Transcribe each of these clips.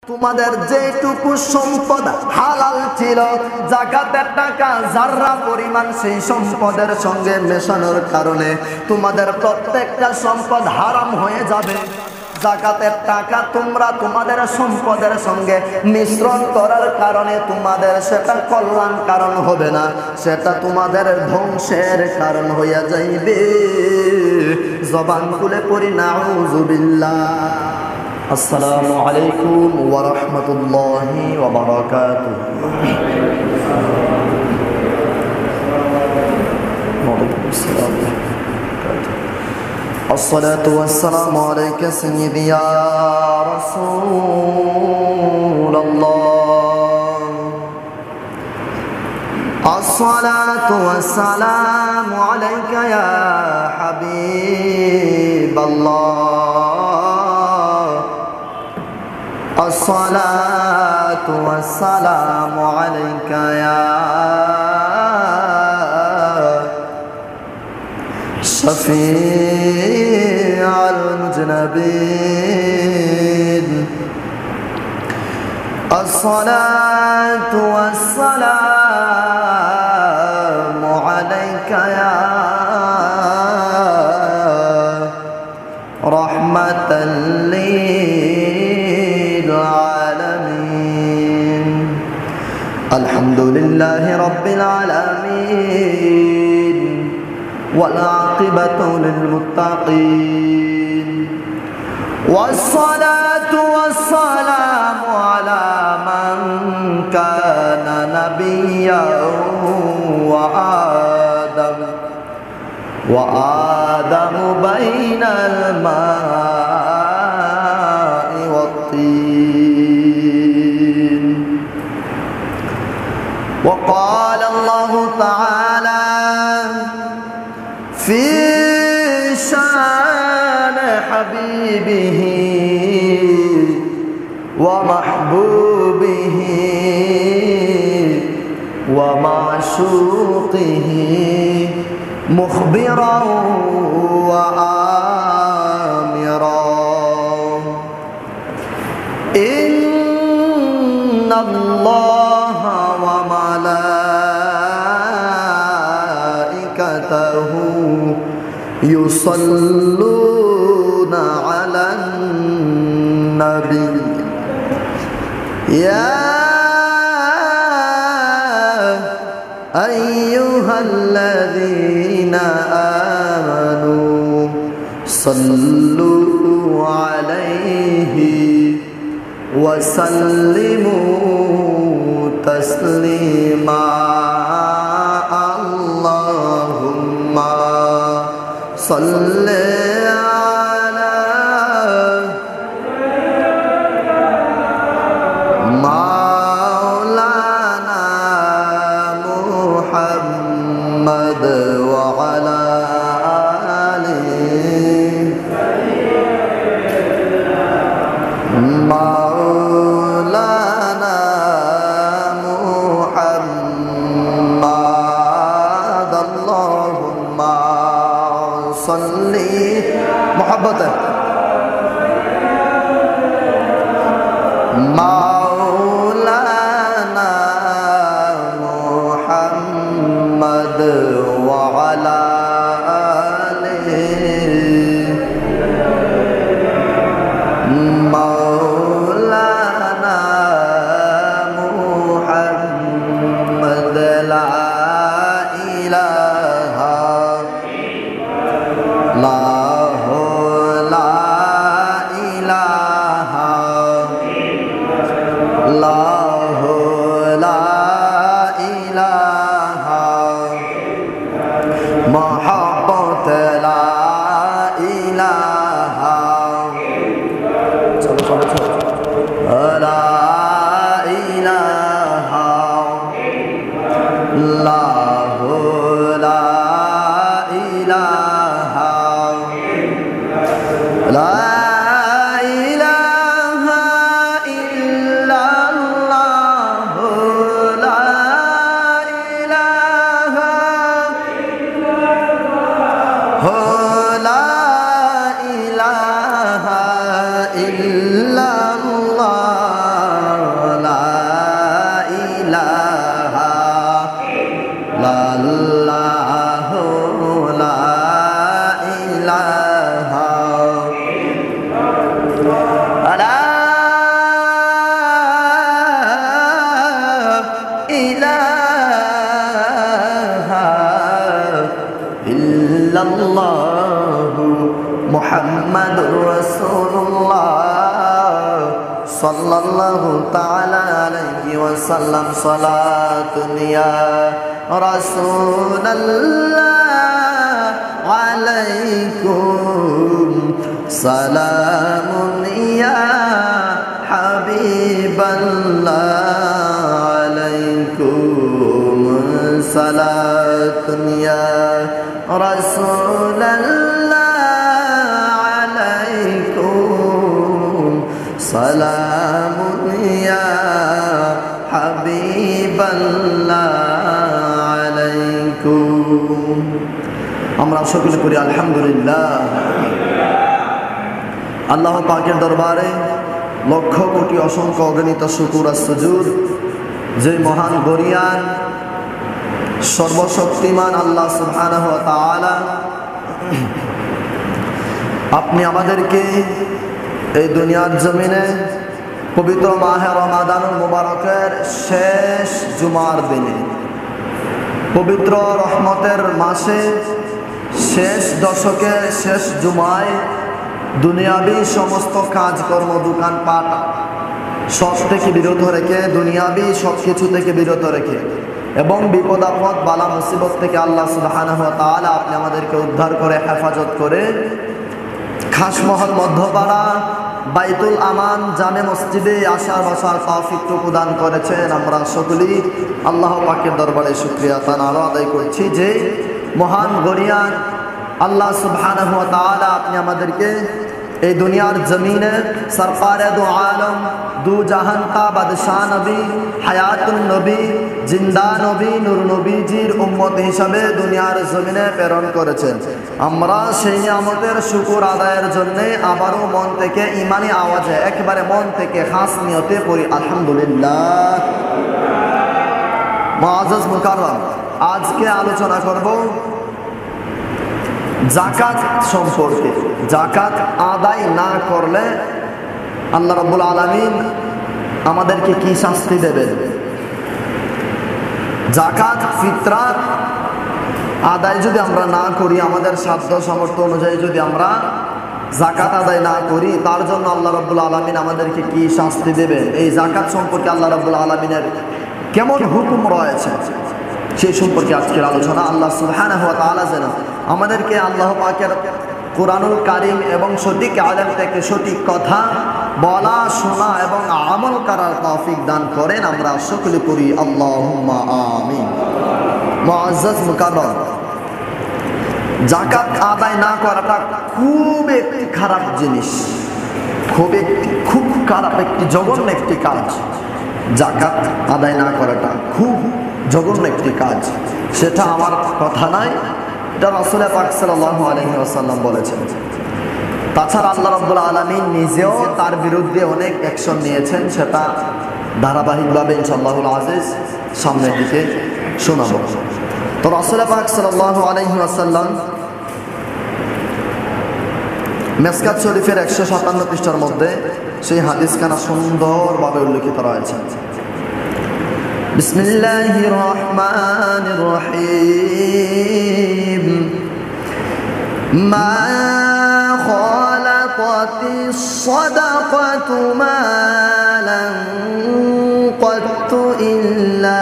তোমাদের যেটুকু সম্পদ হালাল ছিল, যাকাতের টাকা যারা পরিমাণ সেই সম্পদের সঙ্গে মেশানোর কারণে তোমাদের প্রত্যেকটা সম্পদ হারাম হয়ে যাবে। যাকাতের টাকা তোমরা তোমাদের সম্পদের সঙ্গে মিশ্রণ করার কারণে তোমাদের সেটা কল্যাণ কারণ হবে না, সেটা তোমাদের ধ্বংসের কারণ হইয়া যাইবে। জবান খুলে পড়ি নাউযুবিল্লাহ। আসসালামু আলাইকুম ওয়া রাহমাতুল্লাহি ওয়া বারাকাতুহু। الصلاة والسلام عليك سيدي يا رسول الله. الصلاة والسلام عليك يا حبيب الله. الصلاة والسلام عليك يا شفيع المذنبين. الصلاة والسلام عليك يا رحمة للعالمين. الحمد لله رب العالمين والعاقبة للمتقين، والصلاة والسلام على من كان نبيا وآدم بين الماء والطين. وقال الله تعالى في شان حبيبه ومحبوبه ومعشوقه مخبرا وآمرا: إن الله وملائكته يصلون على النبي يا أيها الذين آمنوا صلوا عليه وسلموا تسليما. اللهم صل على مولانا محمد وعلى آله مولانا محمد. اللهم صل محبته مولانا محمد وعلى آله مولانا محمد. لا إله لا محبت لا إله لا إله لا إله لا إله إلا الله সাল্লাল্লাহু তাআলা আলাইহি ওয়াসাল্লাম সালাতুন ইয়া রাসূলুল্লাহ আলাইকুম সালামুন ইয়া হাবিবাল্লাহ আলাইকুম সালাতুন ইয়া রাসূলুল্লাহ আলাইকুম সালামুন ইয়া হাবিবাল্লাহ আলাইকুম। আমরা সকলে করি আলহামদুলিল্লাহ। আল্লাহ পাকের দরবারে লক্ষ কোটি অসংখ্য অগণিত শুকর আর সুজুদ, যে মহান গরিয়ান সর্বশক্তিমান আল্লাহ সুবহানাহু ওয়া তাআলা আপনি আমাদেরকে এই দুনিয়ার জমিনে পবিত্র মাহে রমাদানুল মুবারকের শেষ জুমার দিনে, পবিত্র রহমতের মাসে, শেষ দশকের শেষ জুমায় দুনিয়াবি সমস্ত কাজকর্ম, দোকানপাট সব থেকে বিরত রেখে, দুনিয়াবি সব কিছু থেকে বিরত রেখে এবং বিপদ আপদ বালা মুসিবত থেকে আল্লাহ সুবহানাহু ওয়া তাআলা আপনি আমাদেরকে উদ্ধার করে হেফাজত করে খাসমহল মধ্যপাড়া বাইতুল আমান জামে মসজিদে আসার বসার তৌফিকটুকু দান করেছেন। আমরা সকলেই আল্লাহ পাকের দরবারে শুকরিয়া তাআলা আদায় করছি যে মহান গরিয়ান আল্লাহ সুবহানাহু ওয়া তাআলা আপনি আমাদেরকে এই দুনিয়ার জমিনে সরকারে দু আলম, দু জাহান কা বাদশাহ নবী, হায়াতুন নবী, জিন্দা নবী, নূর নবীজির উম্মত হিসাবে দুনিয়ার জমিনে প্রেরণ করেছেন। আমরা সেই নিয়ামতের শুকর আদায়ের জন্য আবারও মন থেকে ইমানি আওয়াজে একেবারে মন থেকে খাস নিয়তে পড়ি আলহামদুলিল্লাহ। মুআজ্জাজ মুকাররম, আজকে আলোচনা করব যাকাত সম্পর্কে। যাকাত আদায় না করলে আল্লাহ রাব্বুল আলামিন আমাদেরকে কি শাস্তি দেবেন? যাকাত ফিতরার আদায় যদি আমরা না করি, আমাদের সাধ্য সামর্থ্য অনুযায়ী যদি আমরা যাকাত আদায় না করি, তার জন্য আল্লাহ রাব্বুল আলামিন আমাদেরকে কি শাস্তি দেবেন? এই যাকাত সম্পর্কে আল্লাহ রাব্বুল আলামিনের কেমন হুকুম রয়েছে সেই সম্পর্কে আজকের আলোচনা। আল্লাহ সুবহানাহু ওয়া তাআলা যেন আমাদেরকে আল্লাহ পাকের কোরআনুল কারীম এবং সঠিক আলেম থেকে সঠিক কথা বলা, শোনা এবং আমল করার তৌফিক দান করেন। আমরা সকলে করি আল্লাহুম্মা আমিন। মুআজ্জাজ মুকাররম, যাকাত আদায় না করাটা খুব একটি খারাপ জিনিস, খুব খারাপ একটি জঘন্য একটি কাজ। যাকাত আদায় না করাটা খুব জঘন্য একটি কাজ। সেটা আমার কথা নয়, এটা রাসূল পাক সাল্লাল্লাহু আলাইহি ওয়াসাল্লাম বলেছেন। তাছাড়া আল্লাহ রাব্বুল আলামিন নিজেও তার বিরুদ্ধে অনেক অ্যাকশন নিয়েছেন, সেটা ধারাবাহিকভাবে ইনশাআল্লাহুল আজিজ সামনের দিকে শোনাবো। তো রাসূল পাক সাল্লাল্লাহু আলাইহি ওয়াসাল্লাম মিসকাত শরীফের 157 পৃষ্ঠার মধ্যে সেই হাদিসখানা সুন্দরভাবে উল্লেখিত রয়েছে। বিসমিল্লাহির রহমানির রহিম। মা খালাকাতিস সাদাকাতু মালান ক্বাত্তু ইল্লা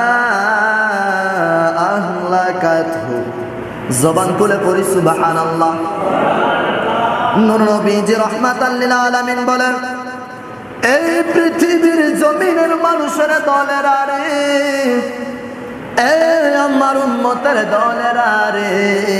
আহলাকাতহু। জবান খুলে পড়ি সুবহানাল্লাহ। নূর নবীজি রাহমাতাল লিল আলামিন বলেন, এই পৃথিবীর জমিনের মানুষের দলেরা রে, এই আমার উম্মতের দলেরা রে,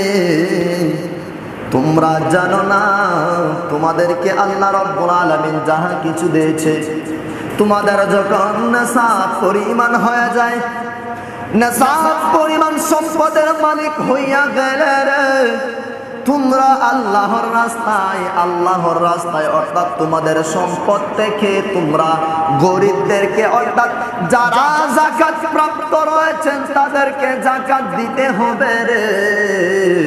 তোমরা জানো না তোমাদেরকে আল্লাহ রাব্বুল আলামিন যাহা কিছু দিয়েছে, তোমাদের যখন নেশাব পরিমাণ হয়ে যায়, নেশাব পরিমাণ সম্পদের মালিক হইয়া গেলে রে, তোমরা আল্লাহর রাস্তায় অর্থাৎ তোমাদের সম্পদ থেকে তোমরা গরিবদেরকে অর্থাৎ যারা যাকাত প্রাপ্ত রয়েছেন তাদেরকে যাকাত দিতে হবে রে।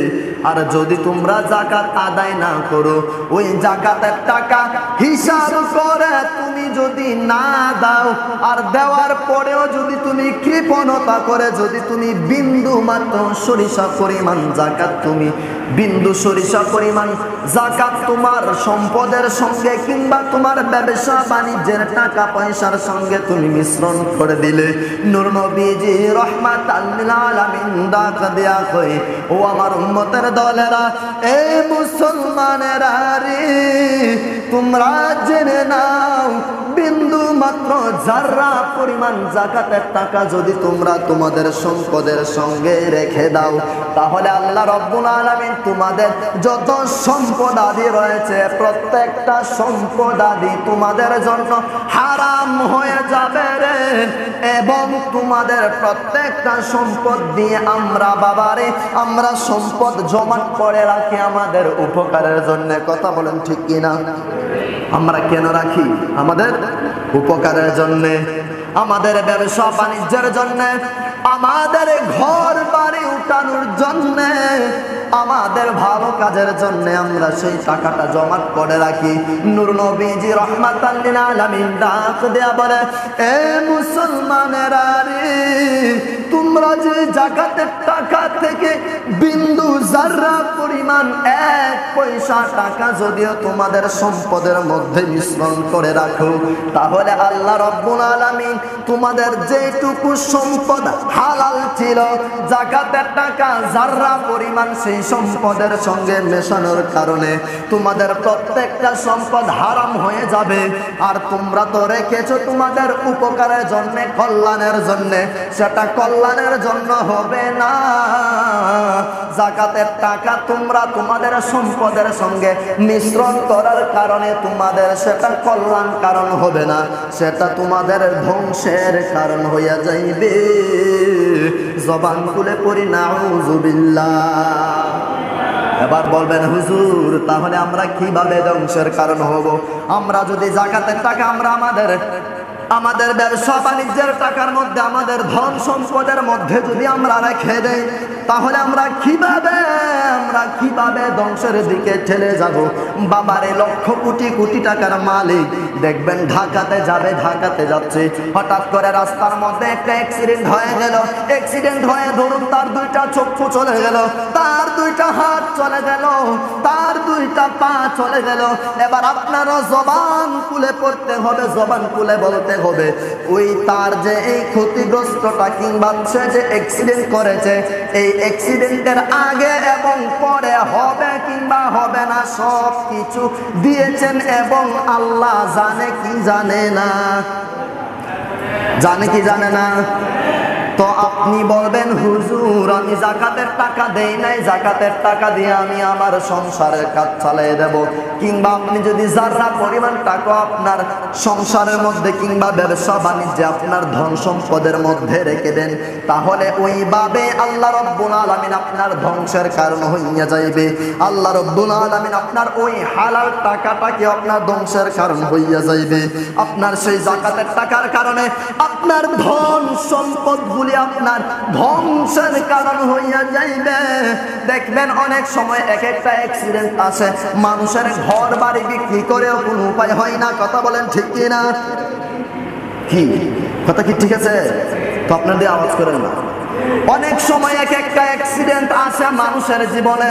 আর যদি তোমরা যাকাত আদায় না করো, ওই যাকাতের টাকা হিসাব করে তুমি যদি না দাও, আর দেওয়ার পরেও যদি তুমি কৃপণতা করে যদি তুমি বিন্দু মাত্র সরিষা পরিমাণ যাকাত, তুমি বিন্দু সরিষা পরিমাণ যাকাত তোমার সম্পদের সঙ্গে কিংবা তোমার ব্যবসা বাণিজ্যের টাকা পয়সার সঙ্গে তুমি মিশ্রণ করে দিলে, নূর নবীজি রাহমাতাল লিল আলামিন ডাক দেয়া কই, ও আমার উম্মতের দলেরা, এই মুসলমানেরা রে, তোমরা জেনে নাও বিন্দু মাত্র যারা পরিমাণ যাকাতের টাকা যদি তোমরা তোমাদের সম্পদের সঙ্গে রেখে দাও, তাহলে আল্লাহ রাব্বুল আলামিন তোমাদের যত সম্পদ আদি রয়েছে প্রত্যেকটা সম্পদ আদি তোমাদের জন্য হারাম হয়ে যাবে রে। এবং তোমাদের প্রত্যেকটা সম্পদ দিয়ে আমরা বাবারে, আমরা সম্পদ জমা করে রাখি আমাদের উপকারের জন্য। কথা বলেন ঠিক কিনা? আমরা কেন রাখি? আমাদের উপকারের জন্য, আমাদের ব্যবসা বাণিজ্যের জন্য, আমাদের ঘর বাড়ি উঠানোর জন্য, আমাদের ভালো কাজের জন্য আমরা সেই টাকাটা জমা করে রাখি। নূর নবীজি রাহমাতাল লিল আলামিন ডাক দেয়া বলে, এ মুসলমানেরা রে, তোমরা যে যাকাতের টাকা থেকে বিন্দু যারা পরিমাণ এক পয়সা টাকা যদিও তোমাদের সম্পদের মধ্যে মিশ্রণ করে রাখো, তাহলে আল্লাহ রাব্বুল আলামিন তোমাদের যেটুকু সম্পদ হালাল ছিল যাকাতের টাকা যারা পরিমাণ সেই সম্পদের সঙ্গে মেশানোর কারণে তোমাদের প্রত্যেকটা সম্পদ হারাম হয়ে যাবে। আর তোমরা তো রেখেছো তোমাদের উপকারের জন্য, কল্যাণের জন্য, সেটা কল্যাণের জন্য হবে না। যাকাতের টাকা তোমরা তোমাদের সম্পদের সঙ্গে মিশ্রণ করার কারণে তোমাদের সেটা কল্যাণ কারণ হবে না, সেটা তোমাদের ধ্বংসের কারণ হইয়া যাইবে। জবান খুলে পড়ি নাউযুবিল্লাহ। এবার বলবেন হুজুর, তাহলে আমরা কিভাবে ধ্বংসের কারণ হব? আমরা যদি যাকাতের টাকা আমরা আমাদের ব্যবসা বাণিজ্যের টাকার মধ্যে, আমাদের ধন সম্পদের মধ্যে যদি আমরা রেখে দেই, তাহলে আমরা কিভাবে ধ্বংসের দিকে ঠেলে যাব? বাবারে, লক্ষ কোটি কোটি টাকার মালিক দেখবেন ঢাকাতে যাচ্ছে, হঠাৎ করে রাস্তার মধ্যে একটা অ্যাক্সিডেন্ট হয়ে গেল। অ্যাক্সিডেন্ট হয়ে ধরুন তার দুইটা চক্ষু চলে গেল, তার দুইটা হাত চলে গেল, তার দুইটা পা চলে গেল। এবার আপনারও জবান খুলে পড়তে হবে, জবান খুলে বলতে হবে, ওই তার যে এই ক্ষতিগ্রস্তটা কিংবা সে যে অ্যাক্সিডেন্ট করেছে, এই অ্যাক্সিডেন্টের আগে এবং পরে হবে কিংবা হবে না সব কিছু দিয়েছেন, এবং আল্লাহ জানে কি জানে না? জানে কি জানে না? তো আপনি বলবেন হুজুর, আমি যাকাতের টাকা দেই নাই, যাকাতের টাকা দিয়ে আমি আমার সংসারের কাজ চালিয়ে দেব। কিংবা আপনি যদি যারা পরিমাণ টাকা আপনার সংসারের মধ্যে কিংবা ব্যবসা বাণিজ্যে আপনার ধন সম্পদের মধ্যে রেখে দেন, তাহলে ওইভাবে আল্লাহ রাব্বুল আলামিন আপনার ধ্বংসের কারণ হইয়া যাইবে। আল্লাহ রাব্বুল আলামিন আপনার ওই হালাল টাকাটাকে আপনার ধ্বংসের কারণ হইয়া যাইবে। আপনার সেই যাকাতের টাকার কারণে আপনার ধন সম্পদ আপনার ধ্বংসের কারণ হইয়া যাইবে। দেখবেন অনেক সময় এক একটা অ্যাক্সিডেন্ট আছে, মানুষের ঘর বাড়ি বিক্রি করেও কোনো উপায় হয় না। কথা বলেন ঠিক কিনা? কি কথা কি ঠিক আছে? তো আপনার দিয়ে আওয়াজ করেন না। অনেক সময় এক একটা অ্যাক্সিডেন্ট আছে মানুষের জীবনে,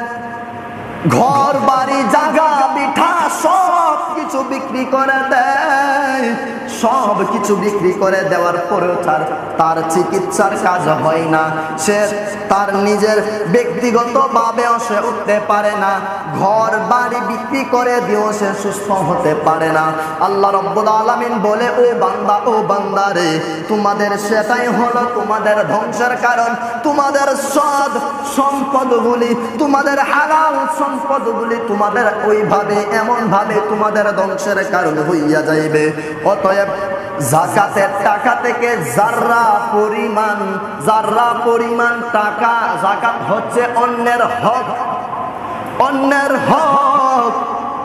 ঘর বাড়ি জায়গা বিঠা সব কিছু বিক্রি করে দেয়, সব কিছু বিক্রি করে দেওয়ার পরেও তার চিকিৎসার কাজ হয় না, সে তার নিজের ব্যক্তিগত ভাবেও সে উঠতে পারে না, ঘর বাড়ি বিক্রি করে দিয়েও সে সুস্থ হতে পারে না। আল্লাহ রাব্বুল আলামিন বলে, ও বান্দা, ও বান্দারে, তোমাদের সেটাই হলো তোমাদের ধ্বংসের কারণ। তোমাদের সৎ সম্পদগুলি, তোমাদের হালাল সম্পদগুলি তোমাদের ওইভাবে এমন ভাবে তোমাদের ধ্বংসের কারণ হইয়া যাইবে। অতএব যাকাতের টাকা থেকে যারা পরিমাণ টাকা, যাকাত হচ্ছে অন্যের হক, অন্যের হক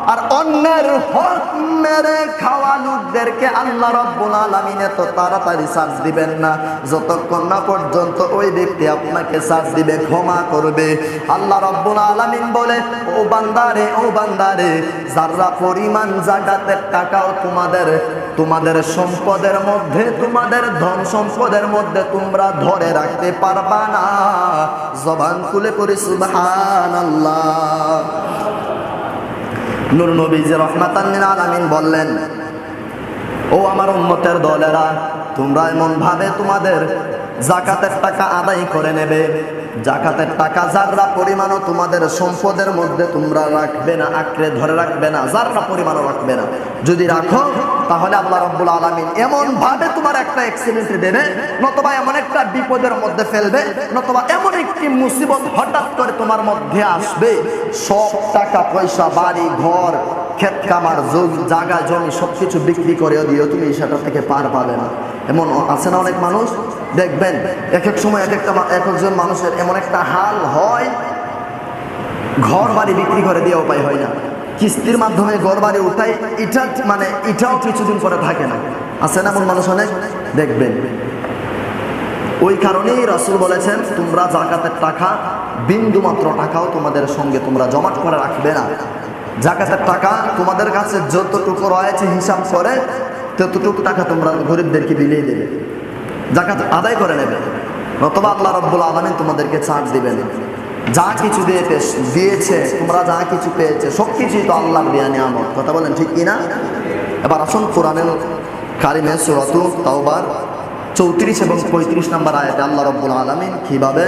আর অন্যের হক মেরে খাওয়া লোকদেরকে আল্লাহ রাব্বুল আলামিন এত তাড়াতাড়ি সাজ দিবেন না যতক্ষণ না পর্যন্ত ওই ব্যক্তি আপনাকে সাজ দিবে, ক্ষমা করবে। আল্লাহ রাব্বুল আলামিন বলে, ও বান্দারে যারা পরিমাণ যাকাতের টাকাও তোমাদের সম্পদের মধ্যে, তোমাদের ধন সম্পদের মধ্যে তোমরা ধরে রাখতে পারবা না। জবান খুলে পড়ি সুবহানাল্লাহ। নূর নবীজি রাহমাতান লিল আলামিন বললেন, ও আমার উম্মতের দলেরা, তোমরা এমন ভাবে তোমাদের যাকাতের টাকা আদায় করে নেবে, যাকাতের টাকা যারা পরিমাণও তোমাদের সম্পদের মধ্যে তোমরা রাখবে না, আঁকড়ে ধরে রাখবে না, যারা পরিমাণও রাখবে না। যদি রাখো তাহলে আল্লাহ রাব্বুল আলামিন এমন ভাবে তোমার একটা অ্যাক্সিডেন্ট দেবে, নতুবা এমন একটা বিপদের মধ্যে ফেলবে, নতুবা এমন একটি মুসিবত হঠাৎ করে তোমার মধ্যে আসবে, সব টাকা পয়সা, বাড়ি ঘর, ক্ষেত খামার, জায়গা জমি সবকিছু বিক্রি করেও দিও, তুমি সেটা থেকে পার পাবে না। এমন আছে না অনেক মানুষ, দেখবেন এক এক সময় একজন মানুষের এমন একটা হাল হয়, ঘর বাড়ি বিক্রি করে দিয়ে উপায় হয় না, কিস্তির মাধ্যমে ঘর বাড়ি উঠায়, এটাও কিছুদিন পরে থাকে না। আছে না এমন মানুষ অনেক, দেখবেন। ওই কারণেই রাসূল বলেছেন, তোমরা যাকাতের টাকা, বিন্দু মাত্র টাকাও তোমাদের সঙ্গে তোমরা জমাট করে রাখবে না। যাকাতের টাকা তোমাদের কাছে যতটুকু রয়েছে হিসাব করে ততটুকু টাকা তোমরা গরিবদেরকে বিলিয়ে দেবে, যাকাত আদায় করে নেবে, নতুবা আল্লাহ রাব্বুল আলামিন তোমাদেরকে ছাড় দিবেন। যা কিছু দিয়েছে, তোমরা যা কিছু পেয়েছে সবকিছুই তো আল্লাহর দেয়া নিয়ামত। কথা বলেন ঠিক কিনা? এবার আসুন কোরআনুল কারিমে সূরাতুত তাওবার 34 এবং 35 নম্বর আয়াতে আল্লাহ রাব্বুল আলামিন কিভাবে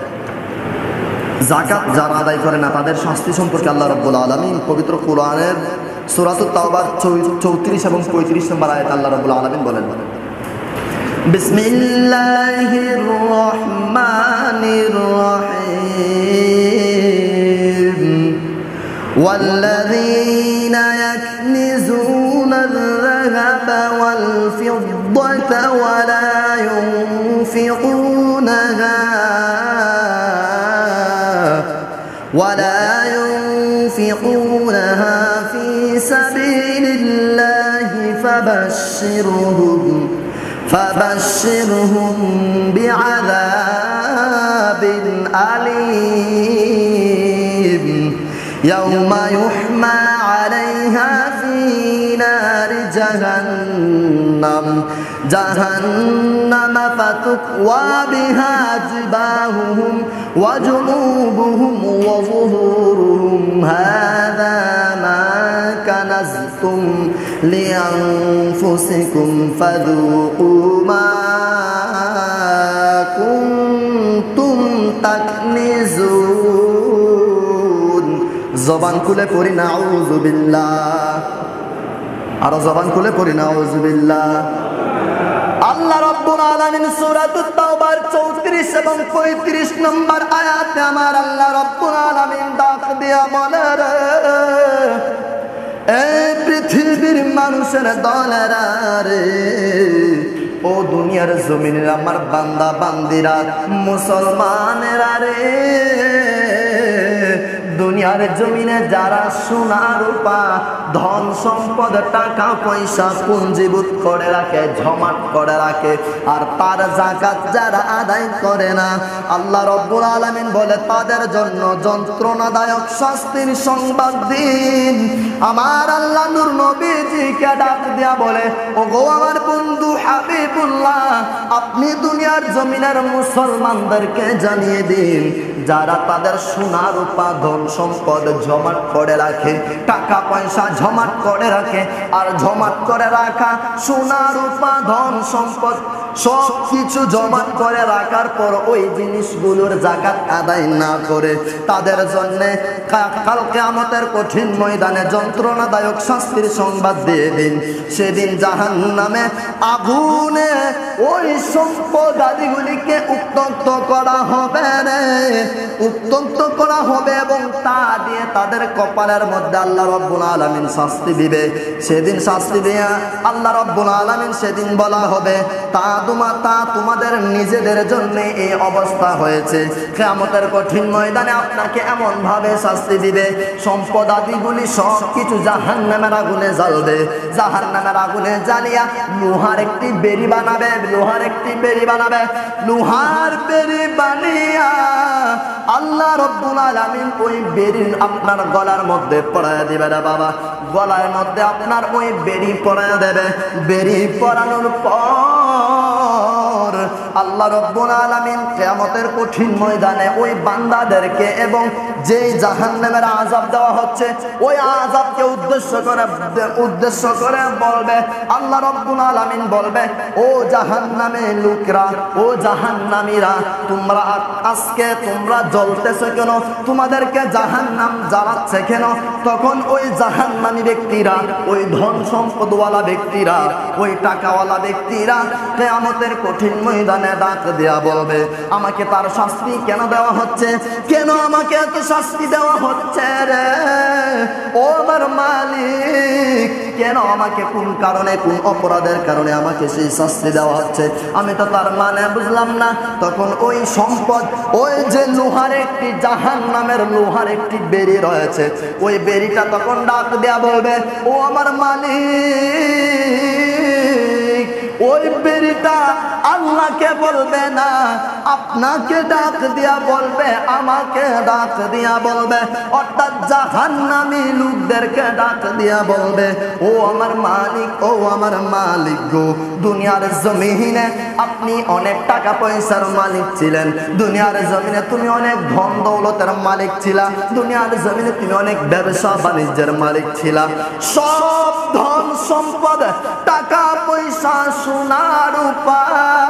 যাকাত যারা আদায় করে না তাদের শাস্তি সম্পর্কে আল্লাহ রাব্বুল আলামিন পবিত্র কোরআনের সূরাতুত তাওবার 34 এবং 35 নম্বর আয়াতে আল্লাহ রাব্বুল আলামিন বলেন, বিসমিল্লাহির রহমানির রহিম والذين يكنزون الذهب والفضة ولا ينفقونها في سبيل الله فبشرهم بعذاب أليم يوم يحمى عليها في نار جهنم فتكوى بها جباههم وجنوبهم وظهورهم هذا ما كنزتم لأنفسكم فذوقوا ما كنتم تكنزون। জবান খুলে পড়ি নাউযু বিল্লাহ, আর জবান খুলে পড়ি নাউযু বিল্লাহ। আল্লাহ রাব্বুল আলামিন সূরাতুত তাওবার 34 এবং 35 নম্বর আয়াতে আমার আল্লাহ রাব্বুল আলামিন ডাক দিয়া বলে, এই পৃথিবীর মানুষের দলেরা রে, ও দুনিয়ার জমিনের আমার বান্দা বান্দিরা, মুসলমানেরা রে, দুনিয়ার জমিনে যারা সোনা রূপা ধন সম্পদ টাকা পয়সা পুঞ্জীভূত করে রাখে, জমাট করে রাখে, আর তার যাকাত যারা আদায় করে না, আল্লাহ রাব্বুল আলামিন বলে তাদের জন্য যন্ত্রণাদায়ক শাস্তির সংবাদ দিন। আমার আল্লাহ নূর নবীজিকে ডাক দিয়া বলে, ওগো আমার বন্ধু হাবিবুল্লাহ, আপনি দুনিয়ার জমিনের মুসলমানদেরকে জানিয়ে দিন, যারা তাদের সোনা রূপা ধন সম্পদ জমাট করে রাখে, টাকা পয়সা জমাট করে রাখে, আর জমাট করে রাখা সোনা রূপা ধন সম্পদ সব কিছু জমাট করে রাখার পর ওই জিনিসগুলোর যাকাত আদায় না করে, তাদের জন্য কাল কিয়ামতের কঠিন ময়দানে যন্ত্রণাদায়ক শাস্তির সংবাদ দিয়ে দিন। সেদিন জাহান্নামে আগুনে ওই সম্পদ আদিগুলিকে উত্তপ্ত করা হবে রে, উত্তপ্ত করা হবে, এবং তা দিয়ে তাদের কপালের মধ্যে আল্লাহ রাব্বুল আলামিন শাস্তি দিবে। সেদিন শাস্তি দিয়ে আল্লাহ রাব্বুল আলামিন সেদিন বলা হবে, তা মাতা তোমাদের নিজেদের জন্য এই অবস্থা হয়েছে। কিয়ামতের কঠিন ময়দানে আপনাকে এমন ভাবে শাস্তি দিবে, সম্পদ আদিগুলি সব কিছু জাহান্নামের আগুনে জ্বলবে। জাহান্নামের আগুনে জ্বালিয়া লোহার একটি বেড়ি বানাবে, লোহার একটি বেড়ি বানাবে। লোহার বেড়ি বানিয়া আল্লাহ রব্বুল আলামিন ওই বেড়ি আপনার গলার মধ্যে পরাইয়া দিবে রে বাবা। গলার মধ্যে আপনার ওই বেড়ি পরাইয়া দেবে। বেড়ি পরানোর পর আল্লাহ রব্বুল আলামিন কিয়ামতের কঠিন ময়দানে ওই বান্দাদেরকে এবং যেই জাহান্নামের আযাব দেওয়া হচ্ছে ওই আযাবকে উদ্দেশ্য করে বলবে, আল্লাহ রব্বুল আলামিন বলবে, ও জাহান্নামে লোকরা, ও জাহান্নামীরা, তোমরা আজকে তোমরা জ্বলতেছো কেন? তোমাদেরকে জাহান্নাম জ্বালাচ্ছে কেন? তখন ওই জাহান্নামী ব্যক্তিরা, ওই ধন সম্পদওয়ালা ব্যক্তিরা, ওই টাকাওয়ালা ব্যক্তিরা কিয়ামতের কঠিন ময়দানে ডাক দেয়া বলবে, আমাকে তার শাস্তি কেন দেওয়া হচ্ছে? কেন আমাকে এত শাস্তি দেওয়া হচ্ছে রে ও আমার মালিক? কেন আমাকে, কোন কারণে, কোন অপরাধের কারণে আমাকে সেই শাস্তি দেওয়া হচ্ছে? আমি তো তার মানে বুঝলাম না। তখন ওই সম্পদ, ওই যে লোহার একটি জাহান্নামের লোহার একটি বেড়ি রয়েছে, ওই বেড়িটা তখন ডাক দেয়া বলবে, ও আমার মালিক। ওই বেড়িটা আল্লাহকে বলবে না, আপনাকে ডাক দিয়া বলবে, আমাকে ডাক দিয়া বলবে, অর্থাৎ জাহান্নামী লোকদেরকে ডাক দিয়া বলবে, ও আমার মালিক, ও আমার মালিক গো, দুনিয়ার জমিনে আপনি অনেক টাকা পয়সার মালিক ছিলেন, দুনিয়ার জমিনে তুমি অনেক ধন দৌলতের মালিক ছিলা, দুনিয়ার জমিনে তুমি অনেক ব্যবসা বাণিজ্যের মালিক ছিলা, সব ধন সম্পদ, টাকা পয়সা, সোনা রূপা,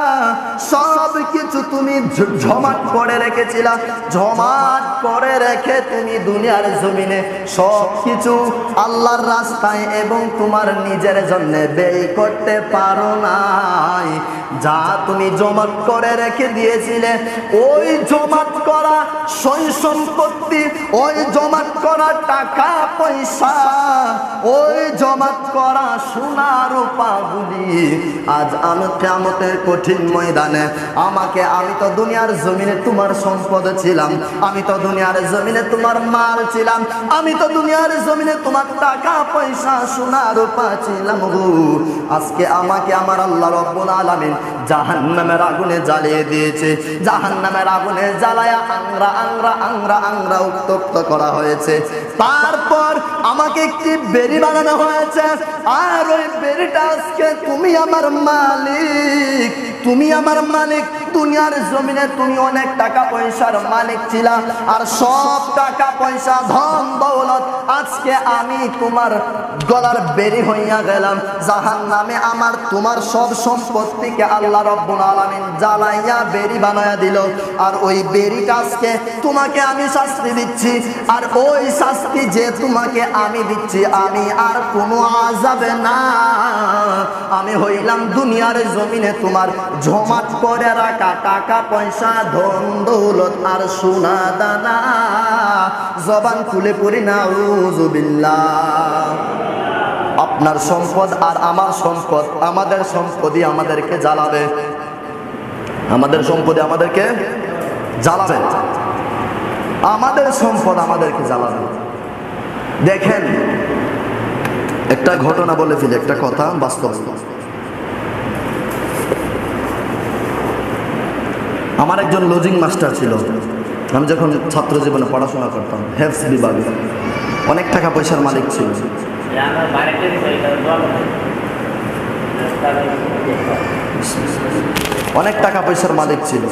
সব কিছু তুমি জমাট করে রেখেছিলা। জমাট করে রেখে তুমি দুনিয়ার জমিনে সব কিছু আল্লাহর রাস্তায় এবং তোমার নিজের জন্য ব্যয় করতে পারো নাই। যা তুমি জমাট করে রেখে দিয়েছিলে, ওই জমাট করা সই সম্পত্তি, ওই জমাট করা টাকা পয়সা, ওই জমাট করা সোনা রূপাগুলি আজ আমি কিয়ামতের কঠিন ময়দানে আমাকে, আমি তো দুনিয়ার জমিনে তোমার সম্পদ ছিলাম, আমি তো দুনিয়ার জমিনে তোমার মাল ছিলাম, আমি তো দুনিয়ার জমিনে তোমার টাকা পয়সা সোনা রূপা ছিলাম গো। আজকে আমাকে আমার আল্লাহ রব্বুল আলামিন জাহান্নামের আগুনে জ্বালিয়ে দিয়েছে। জাহান্নামের আগুনে জ্বালায়া আংরা আংরা আংরা আংরা উত্তপ্ত করা হয়েছে। তারপর আমাকে একটি বেড়ি বানানো হয়েছে, আর ওই বেড়িটা আজকে তুমি আমার মালিক, তুমি আমার মালিক। দুনিয়ার জমিনে তুমি অনেক টাকা পয়সার মালিক ছিলা, আর সব টাকা পয়সা ধন দৌলত আজকে আমি তোমার গলার বেড়ি হইয়া গেলাম। জাহান্নামে আমার তোমার সব সম্পত্তিকে আল্লাহ রব্বুল আলামিন জ্বালাইয়া বেড়ি বানায়া দিল, আর ওই বেড়িটা আজকে তোমাকে আমি শাস্তি দিচ্ছি। আর ওই শাস্তি যে তোমাকে আমি দিচ্ছি, আমি আর কোনো আযাবে না, আমি হইলাম দুনিয়ার জমিনে তোমার জমাট করে রাখা টাকা পয়সা, ধন দৌলত আর সোনা দানা। জবান খুলে পড়ি নাউযুবিল্লাহ। আপনার সম্পদ আর আমার সম্পদ, আমাদের সম্পদই আমাদেরকে জ্বালাবে, আমাদের সম্পদে আমাদেরকে জ্বালাবে, আমাদের সম্পদ আমাদেরকে জ্বালাবে। দেখেন, একটা ঘটনা বলে ফেলি, একটা কথা বাস্তব। আমার একজন লজিং মাস্টার ছিল, আমি যখন ছাত্র জীবনে পড়াশোনা করতাম, হেফজ বিভাগে, অনেক টাকা পয়সার মালিক ছিল, অনেক টাকা পয়সার মালিক ছিল।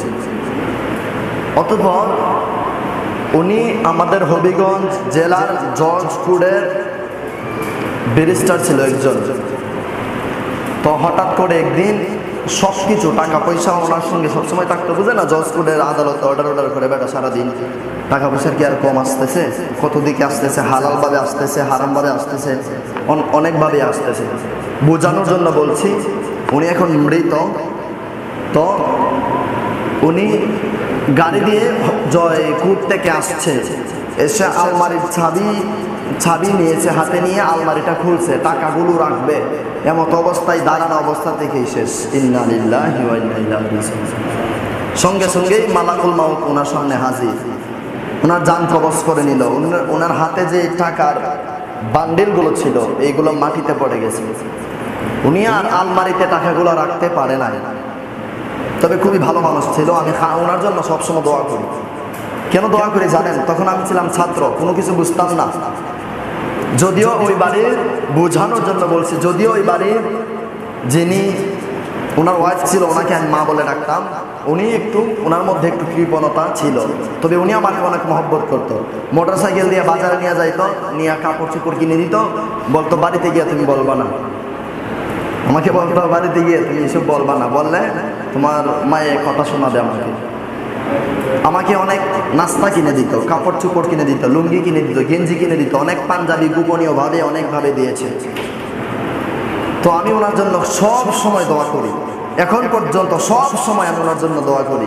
অতঃপর উনি আমাদের হবিগঞ্জ জেলার জর্জপুরের ব্যারিস্টার ছিল একজন। তো হঠাৎ করে একদিন সব কিছু টাকা পয়সা ওনার সঙ্গে সবসময় থাকতো, বুঝে না, জজপুরের আদালতে অর্ডার করে বেটা সারাদিন টাকা পয়সার কি আর কম আসতেছে? কত দিকে আসতেছে, হালালভাবে আসতেছে, হারামভাবে আসতেছে, অনেকভাবে আসতেছে। বোঝানোর জন্য বলছি, উনি এখন মৃত। তো উনি গাড়ি দিয়ে জয়পুর থেকে আসছে, এসে আলমারির চাবি নিয়েছে হাতে, নিয়ে আলমারিটা খুলছে, টাকাগুলো রাখবে, এমত অবস্থায় দাঁড়ানো অবস্থা থেকেই শেষ। ইন্না লিল্লাহি ওয়া ইন্না ইলাইহি রাজিউন। সঙ্গে সঙ্গেই মালাকুল মাউত ওনার সামনে হাজির, ওনার জান কবজ করে নিল। ওনার হাতে যে টাকার বান্ডিলগুলো ছিল এইগুলো মাটিতে পড়ে গেছে। উনি আর আলমারিতে টাকাগুলো রাখতে পারে নাই। তবে খুবই ভালো মানুষ ছিল, আমি ওনার জন্য সবসময় দোয়া করি। কেন দোয়া করি জানেন? তখন আমি ছিলাম ছাত্র, কোনো কিছু বুঝতাম না। যদিও ওই বাড়ির বোঝানোর জন্য বলছি, যদিও ওই বাড়ির যিনি ওনার ওয়াইফ ছিল, ওনাকে আমি মা বলে ডাকতাম, উনি ওনার মধ্যে একটু কৃপণতা ছিল। তবে উনি আমাকে অনেক মহব্বত করতো। মোটরসাইকেল দিয়ে বাজারে নিয়ে যাইতো, নিয়ে কাপড় চোপড় কিনে দিত, বলতো বাড়িতে গিয়ে তুমি বলবা না। আমাকে বলতো বাড়িতে গিয়ে তুমি এসব বলবা না, বললে তোমার মায়ে কথা শোনাবে আমাকে অনেক নাস্তা কিনে দিত, কাপড় চোপড় কিনে দিত, লুঙ্গি কিনে দিত, গেঞ্জি কিনে দিত, অনেক পাঞ্জাবি গোপনীয় ভাবে অনেকভাবে দিয়েছে। তো আমি ওনার জন্য সব সময় দোয়া করি, এখন পর্যন্ত সব সময় আমি ওনার জন্য দোয়া করি।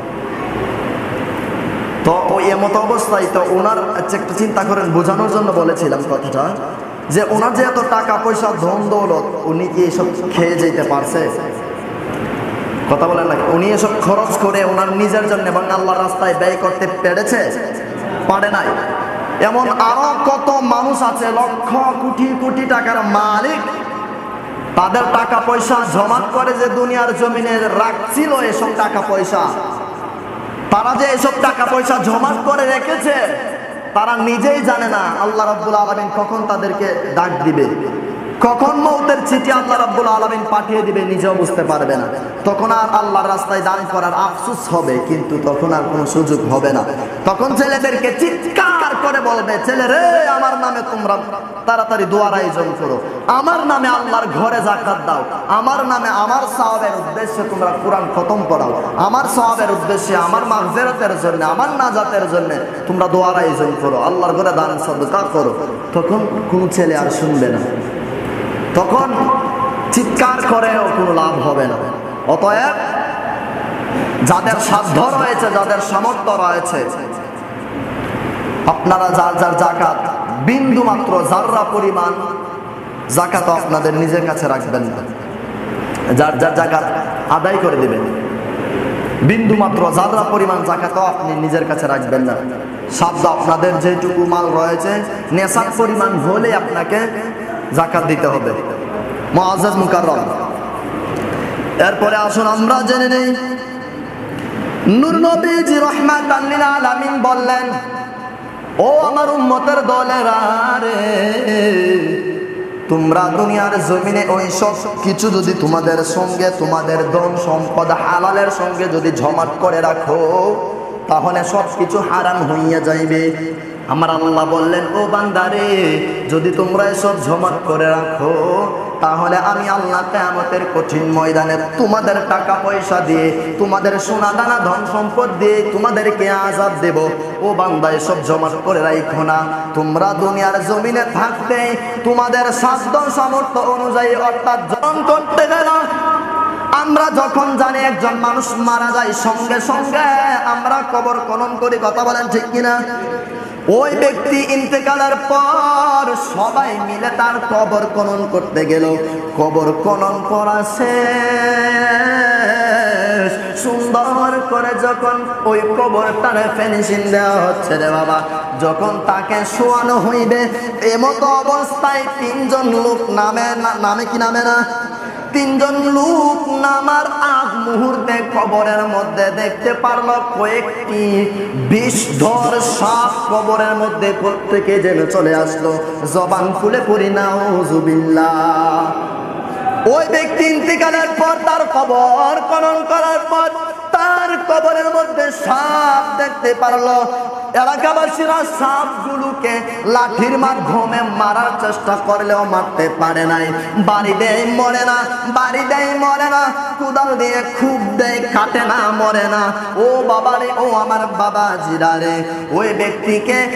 তো ওই এমত অবস্থায় তো ওনার একটু চিন্তা করেন, বোঝানোর জন্য বলেছিলাম কথাটা, যে ওনার যে এত টাকা পয়সা ধন দৌলত, উনি কি এসব খেয়ে যেতে পারছে? কথা বলেন না, উনি এসব খরচ করে ওনার নিজের জন্য এবং আল্লাহর রাস্তায় ব্যয় করতে পেরেছে? পারে নাই। এমন আরো কত মানুষ আছে লক্ষ কোটি কোটি টাকার মালিক, তাদের টাকা পয়সা জমা করে যে দুনিয়ার জমিনে রাখছিল এসব টাকা পয়সা, তারা যে এসব টাকা পয়সা জমা করে রেখেছে তারা নিজেই জানে না আল্লাহ রাব্বুল আলামিন কখন তাদেরকে ডাক দিবে, কখন মৌতের চিঠি আল্লাহ রাব্বুল আলামিন পাঠিয়ে দিবে, নিজেও বুঝতে পারবে না। তখন আর আল্লাহর রাস্তায় দান করার আফসোস হবে, কিন্তু তখন আর কোনো সুযোগ হবে না। তখন ছেলেদেরকে চিৎকার করে বলবে, ছেলেরে আমার নামে তোমরা তাড়াতাড়ি দোয়ার আয়োজন করো, আমার নামে আল্লাহর ঘরে যাকাত দাও, আমার নামে আমার সওয়াবের উদ্দেশ্যে তোমরা কোরআন খতম করাও, আমার সওয়াবের উদ্দেশ্যে, আমার মাগফিরাতের জন্য, আমার নাজাতের জন্য তোমরা দোয়ার আয়োজন করো, আল্লাহর ঘরে দান সাদকা করো। তখন কোনো ছেলে আর শুনবে না, তখন চিৎকার করেও কোনো লাভ হবে না। অতএব যাদের সাধ্য রয়েছে, যাদের সামর্থ্য রয়েছে, আপনারা যার যার যাকাত বিন্দু মাত্র যাররা পরিমাণ যাকাত আপনাদের নিজের কাছে রাখবেন না, যার যার যাকাত আদায় করে দিবেন। বিন্দু মাত্র যাররা পরিমাণ যাকাত আপনি নিজের কাছে রাখবেন না। সাধ্য আপনাদের যেটুকু মাল রয়েছে নেশার পরিমাণ হলে আপনাকে যাকাত দিতে হবে। মুআজ্জাজ মুকাররম, এরপরে আসুন আমরা জেনে নেই, নূর নবীজি রাহমাতাল লিল আলামিন বললেন, ও আমার উম্মতের দলেরা রে, তোমরা দুনিয়ার জমিনে ওই সব কিছু যদি তোমাদের সঙ্গে, তোমাদের ধন সম্পদ হালালের সঙ্গে যদি জমাট করে রাখো, তাহলে সব কিছু হারাম হইয়া যাইবে। আমার আল্লাহ বললেন, ও বান্দারে, যদি তোমরা এসব জমাট করে রাখো, তাহলে আমি আল্লাহ কিয়ামতের কঠিন ময়দানে তোমাদের টাকা পয়সা দিয়ে, তোমাদের সোনা দানা ধন সম্পদ দিয়ে তোমাদেরকে আযাব দেব। ও বান্দা, এসব জমাট করে রাখো না। তোমরা দুনিয়ার জমিনে থাকতে তোমাদের সাধ্য সামর্থ্য অনুযায়ী অর্থাৎ জন করতে গেল। আমরা যখন জানি একজন মানুষ মারা যায়, সঙ্গে সঙ্গে আমরা কবর খনন করি, কথা বলেন ঠিক কিনা? ওই ব্যক্তি ইন্তেকালের পর সবাই মিলে তার কবর খনন করতে গেল। কবর খনন করা শেষ, সুন্দর করে যখন ওই কবরটারে ফিনিশিং দেওয়া হচ্ছে রে বাবা, যখন তাকে শোয়ানো হইবে, এমত অবস্থায় তিনজন লোক নামে কি নামে না? তিনজন লোক নামার আগ মুহূর্তে কবরের মধ্যে দেখতে পারল কয়েকটি বিষধর সাপ কবরের মধ্যে প্রত্যেকে যেন চলে আসলো। জবান খুলে পড়ি নাউযুবিল্লাহ। ওই ব্যক্তি ইন্তেকালের পর তার কবর খনন করার পর তার কবরের মধ্যে সাপ দেখতে পারলো। এলাকাবাসীরা সাপগুলোকে লাঠির মাধ্যমে মারার চেষ্টা করলেও মারতে পারে নাই। বাড়ি দেয় মরে না, বাড়ি দেয় মরে না, কোদাল দিয়ে খুব দেয় কাটে না, মরে না। ও বাবা রে, ও আমার বাবা জিরা রে, ওই ব্যক্তিকে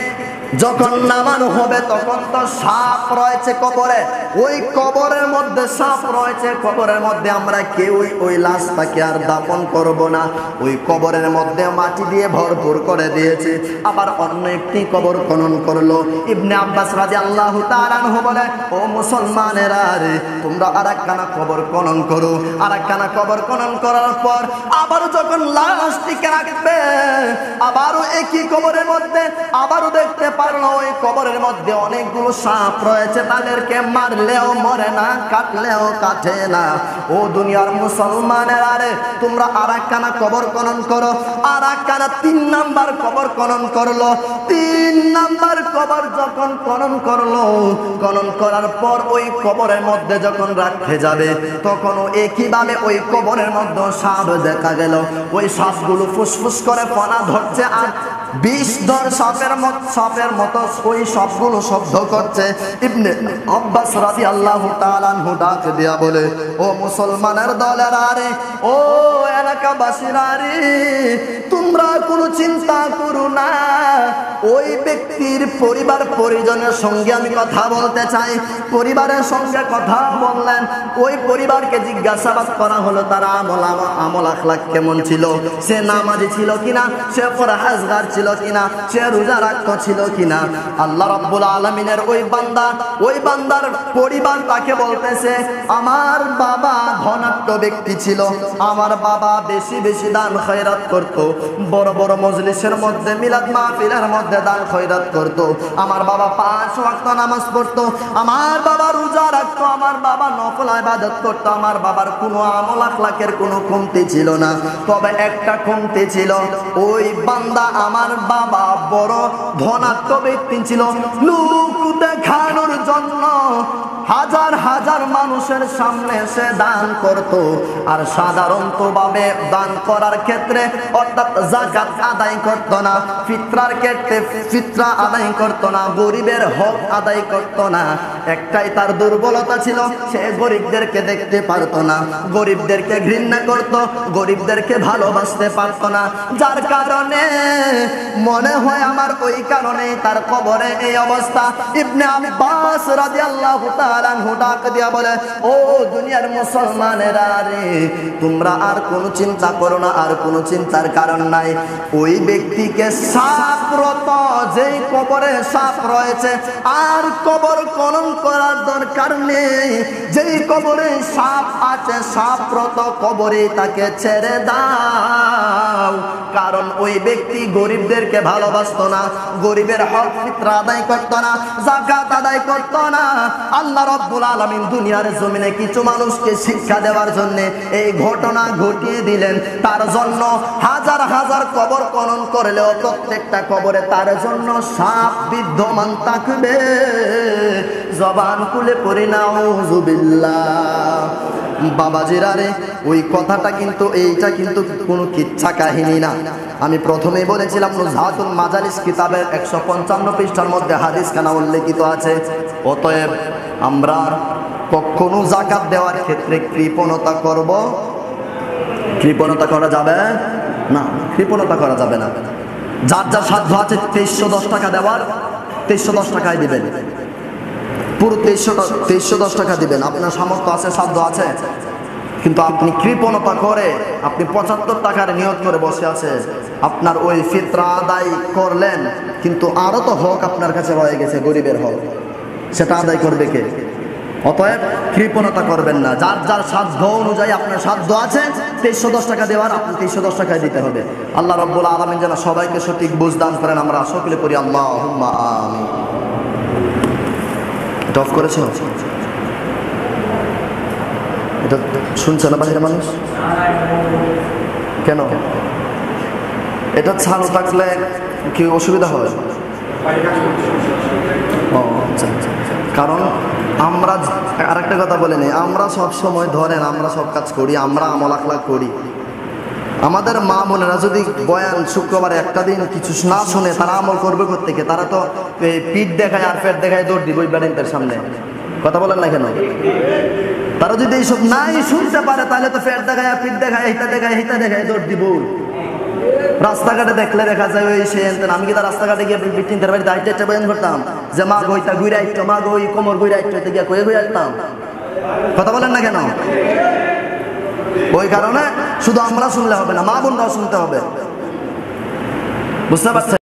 যখন নামানো হবে তখন তো সাপ রয়েছে কবরে, ওই কবরের মধ্যে সাপ রয়েছে, কবরের মধ্যে আমরা কেউই ওই লাশটাকে আর দাফন করব না, ওই কবরের মধ্যে মাটি দিয়ে ভরপুর করে দিয়েছে। আবার অন্য একটি কবর খনন করলো। ইবনে আব্বাস রাদিয়াল্লাহু তাআলা আনহু বলে, ও মুসলমানেরা রে, তোমরা আরেকখানা কবর খনন করো। আরেকখানা কবর খনন করার পর আবার যখন লাশটিকে রাখবে, আবারও একই কবরের মধ্যে আবারও দেখতে পারলো ওই কবরের মধ্যে অনেকগুলো সাপ রয়েছে, তাদেরকে মারলেও মরে না, কাটলেও কাটে না। ও দুনিয়ার মুসলমানেরা রে, তোমরা আরেকখানা কবর খনন করো। আরেকখানা 3 নাম্বার কবর খনন করলো। 3 নাম্বার কবর যখন খনন করলো, খনন করার পর ওই কবরের মধ্যে যখন রাখতে যাবে, তখনও একইভাবে ওই কবরের মধ্যে সাপ দেখা গেল। ওই সাপগুলো ফুসফুস করে ফনা ধরছে আর বিষধর সাপের মতো ওই সবগুলো শব্দ করছে। ইবনে আব্বাস রাদিয়াল্লাহু তাআলা আনহু ডাক দিয়া বলে, ও মুসলমানের দলেরা রে, ও এলাকাবাসীরা রে, তোমরা কোনো চিন্তা করো না। ওই ব্যক্তির পরিবার পরিজনের সঙ্গে আমি কথা বলতে চাই। পরিবারের সঙ্গে কথা বললেন, ওই পরিবারকে জিজ্ঞাসাবাদ করা হলো তার আমল আখলাক কেমন ছিল, সে নামাজি ছিল কিনা, সে পরহেজগার ছিল কিনা, সে রোজা রাখত ছিল কিনা। আল্লাহ রাব্বুল আলামিনের ওই বান্দার পরিবার তাকে বলতেছে, আমার বাবা ধনাঢ্য ব্যক্তি ছিল, আমার বাবা বেশি বেশি দান খয়রাত করত, বড় বড় মজলিসের মধ্যে মিলাদ মাহফিলের মধ্যে দান খয়রাত করত, আমার বাবা 5 ওয়াক্ত নামাজ পড়তো, আমার বাবা রোজা রাখতো, আমার বাবা নফল ইবাদত করতো, আমার বাবার কোনো আমল আখলাকের কোনো কমতি ছিল না। তবে একটা কমতি ছিল, ওই বান্দা আমার বাবা বড় ধনাঢ্য ব্যক্তি ছিল। লোক দেখানোর জন্য হাজার হাজার মানুষের সামনে সে দান করত, আর সাধারণত ভাবে দান করার ক্ষেত্রে অর্থাৎ যাকাত আদায় করত না, ফিতরার ক্ষেত্রে ফিতরা আদায় করত না, গরিবের হক আদায় করত না। একটাই তার দুর্বলতা ছিল, সে গরিবদেরকে দেখতে পারত না, গরিবদেরকে ঘৃণা করত, গরিবদেরকে ভালোবাসতে পারত না। যার কারণে মনে হয় আমার ওই কারণে তার কবরে এই অবস্থা। ইবনে আব্বাস রাদিয়াল্লাহু তাআলা আনহু ডাক দিয়া বলে, ও দুনিয়ার মুসলমানেরা রে, তোমরা আর কোনো চিন্তা করো না, আর কোনো চিন্তার কারণ নাই। ওই ব্যক্তিকে সাপরত, যেই কবরে সাপ রয়েছে আর কবর খনন করার দরকার নেই। যেই কবরে সাপ আছে, সাপরত কবরে তাকে ছেড়ে দাও। কারণ ওই ব্যক্তি গরিবদেরকে ভালোবাসতো না, গরিবের হক ফিতরা আদায় করতো না, যাকাত আদায় করতো না। আল্লাহ রাব্বুল আলামিন দুনিয়ার জমিনে কিছু মানুষকে শিক্ষা দেওয়ার জন্য এই ঘটনা ঘটিয়ে দিলেন। তার জন্য হাজার হাজার কবর খনন করলেও প্রত্যেকটা কবরে তার জন্য সাপ বিদ্যমান থাকবে। জবান খুলে পড়ি নাউযুবিল্লাহ। বাবাজিরা রে, ওই কথাটা কিন্তু এইটা কিন্তু কোনো কিচ্ছা কাহিনী না। আমি প্রথমেই বলেছিলাম নুজহাতুল মাজালিস কিতাবের 155 পৃষ্ঠার মধ্যে হাদিস খানা উল্লেখিত আছে। অতএব আমরা কখনো যাকাত দেওয়ার ক্ষেত্রে কৃপণতা করব? কৃপণতা করা যাবে না, কৃপণতা করা যাবে না। যার যার সাধ্য আছে 2310 টাকা দেওয়ার, 2310 টাকায় দিবেন, পুরো 2310 টাকা দিবেন। আপনার সামর্থ্য আছে, সাধ্য আছে, কিন্তু আপনি কৃপণতা করে আপনি 75 টাকার নিয়ত করে বসে আছে, আপনার ওই ফিতরা আদায় করলেন, কিন্তু আরো তো হক আপনার কাছে রয়ে গেছে, গরিবের হক, সেটা আদায় করবে কে? অতএব কৃপণতা করবেন না। যার যার সাধ্য অনুযায়ী, আপনার সাধ্য আছে 2310 টাকা দেওয়ার, আপনি 2310 টাকায় দিতে হবে। আল্লাহ রাব্বুল আলামিন যেন সবাইকে সঠিক বুঝ দান করেন। আমরা সকলে পড়ি আল্লাহুম্মা আমিন। এটা অফ করেছো? এটা শুনছে না বাহিরের মানুষ? কেন? এটা চালু থাকলে কি অসুবিধা হয়? ও আচ্ছা আচ্ছা। কারণ আমরা আরেকটা কথা বলে নেই, আমরা সব সময় ধরেন আমরা সব কাজ করি, আমরা আমল আখলাক করি। আমাদের মা বোনেরা যদি বয়ান শুক্রবারে একটা দিন কিছু না শুনে তারা আমল করবে কোত্থেকে? তারা তো পিঠ দেখায় আর পেট দেখায় দৌড় দিব ওই ব্যারেন্টের সামনে। কথা বলেন না কেন? তারা যদি এইসব নাই শুনতে পারে তাহলে তো পেট দেখায়, পিঠ দেখায়, হিতা দেখায়, হিতা দেখায় দৌড় দিব। রাস্তাঘাটে দেখলে দেখা যায় ওই সে আমি কি তার রাস্তাঘাটে গিয়ে বিটিনদের বাড়ি দায়িত্ব বয়ান করতাম যে মা গইতা ঘুরে আইতো, মা গই কোমর ঘুরে আইতো, গিয়ে কয়ে ঘুরে আসতাম। কথা বলেন না কেন? ওই কারণে শুধু আমরা শুনলে হবে না, মা বোনরাও শুনতে হবে। বুঝতে পারছেন?